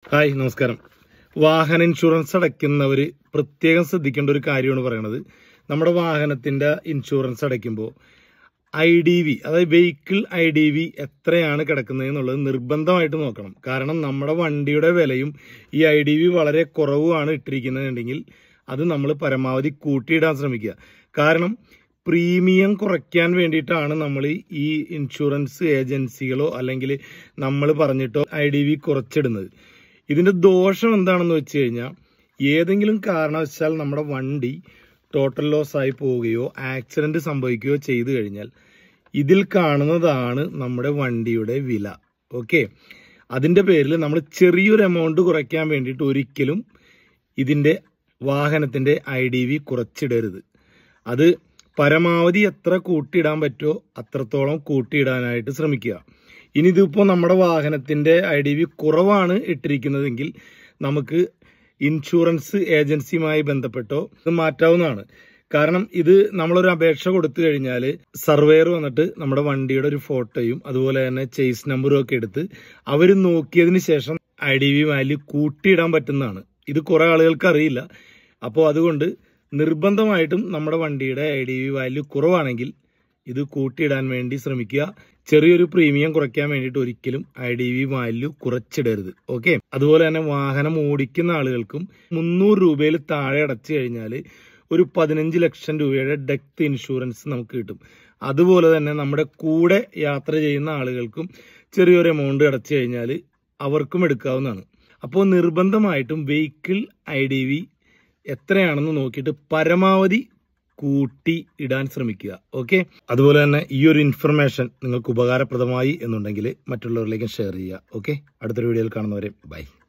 Hi, നമസ്കാരം. വാഹന insurance അടയ്ക്കുന്നവർ പ്രത്യേകം ശ്രദ്ധിക്കേണ്ട ഒരു കാര്യമാണ് പറയുന്നത്. നമ്മുടെ വാഹനത്തിന്റെ ഇൻഷുറൻസ് അടയ്ക്കുമ്പോൾ IDV, അതായത് വെഹിക്കിൾ IDV എത്രയാണ് കിടക്കുന്നത് എന്നുള്ളത് നിർബന്ധമായിട്ട് നോക്കണം. കാരണം നമ്മുടെ വണ്ടിയുടെ വിലയും ഈ IDV വളരെ കുറവാണ് ഇട്ടിരിക്കുന്നതെങ്കിൽ അത് നമ്മൾ പരമാവധി കൂട്ടിയിടാൻ ശ്രമിക്കുക. കാരണം പ്രീമിയം കുറയ്ക്കാൻ വേണ്ടിയിട്ടാണ് നമ്മൾ ഈ ഇൻഷുറൻസ് ഏജൻസികളോ അല്ലെങ്കിൽ നമ്മൾ പറഞ്ഞിട്ടോ IDV കുറച്ചിടുന്നത്. ഇതിന്റെ ദോഷം എന്താണെന്ന് വെച്ച് കഴിഞ്ഞാൽ, ഏതെങ്കിലും കാരണവശാൽ നമ്മുടെ വണ്ടി ടോട്ടൽ ലോസ് ആയി പോവുകയോ ആക്സിഡന്റ് സംഭവിക്കുകയോ ചെയ്തു കഴിഞ്ഞാൽ ഇതിൽ കാണുന്നതാണ് നമ്മുടെ വണ്ടിയുടെ വില. ഓക്കെ, അതിന്റെ പേരിൽ നമ്മൾ ചെറിയൊരു എമൗണ്ട് കുറയ്ക്കാൻ വേണ്ടിയിട്ട് ഒരിക്കലും ഇതിന്റെ വാഹനത്തിന്റെ IDV കുറച്ചിടരുത്. അത് പരമാവധി എത്ര കൂട്ടിയിടാൻ പറ്റുമോ അത്രത്തോളം കൂട്ടിയിടാനായിട്ട് ശ്രമിക്കുക. ഇനി ഇതിപ്പോൾ നമ്മുടെ വാഹനത്തിന്റെ IDV കുറവാണ് ഇട്ടിരിക്കുന്നതെങ്കിൽ നമുക്ക് ഇൻഷുറൻസ് ഏജൻസിയുമായി ബന്ധപ്പെട്ടോ ഇത് മാറ്റാവുന്നതാണ്. കാരണം ഇത് നമ്മളൊരു അപേക്ഷ കൊടുത്തു കഴിഞ്ഞാൽ സർവേയർ വന്നിട്ട് നമ്മുടെ വണ്ടിയുടെ ഒരു ഫോട്ടോയും അതുപോലെ തന്നെ ചേസ് നമ്പറും ഒക്കെ എടുത്ത് അവർ നോക്കിയതിന് ശേഷം IDV വാല്യൂ കൂട്ടിയിടാൻ പറ്റുന്നതാണ്. ഇത് കുറെ ആളുകൾക്ക് അറിയില്ല. അപ്പോൾ അതുകൊണ്ട് നിർബന്ധമായിട്ടും നമ്മുടെ വണ്ടിയുടെ IDV വാല്യൂ കുറവാണെങ്കിൽ ഇത് കൂട്ടിയിടാൻ വേണ്ടി ശ്രമിക്കുക. ചെറിയൊരു പ്രീമിയം കുറയ്ക്കാൻ വേണ്ടിയിട്ട് ഒരിക്കലും IDV വാല്യൂ കുറച്ചിടരുത്. ഓക്കെ, അതുപോലെ തന്നെ വാഹനം ഓടിക്കുന്ന ആളുകൾക്കും 300 രൂപയിൽ താഴെ അടച്ചു കഴിഞ്ഞാൽ ഒരു 15 ലക്ഷം രൂപയുടെ ഡെത്ത് ഇൻഷുറൻസ് നമുക്ക് കിട്ടും. അതുപോലെ തന്നെ നമ്മുടെ കൂടെ യാത്ര ചെയ്യുന്ന ആളുകൾക്കും ചെറിയൊരു എമൗണ്ട് അടച്ചു കഴിഞ്ഞാൽ അവർക്കും എടുക്കാവുന്നതാണ്. അപ്പോൾ നിർബന്ധമായിട്ടും വെഹിക്കിൾ IDV എത്രയാണെന്ന് നോക്കിയിട്ട് പരമാവധി കൂട്ടി ഇടാൻ ശ്രമിക്കുക. ഓക്കെ, അതുപോലെ തന്നെ ഈ ഒരു ഇൻഫർമേഷൻ നിങ്ങൾക്ക് ഉപകാരപ്രദമായി എന്നുണ്ടെങ്കിൽ മറ്റുള്ളവരിലേക്ക് ഷെയർ ചെയ്യുക. ഓക്കെ, അടുത്തൊരു വീഡിയോയിൽ കാണുന്നവരെ ബൈ.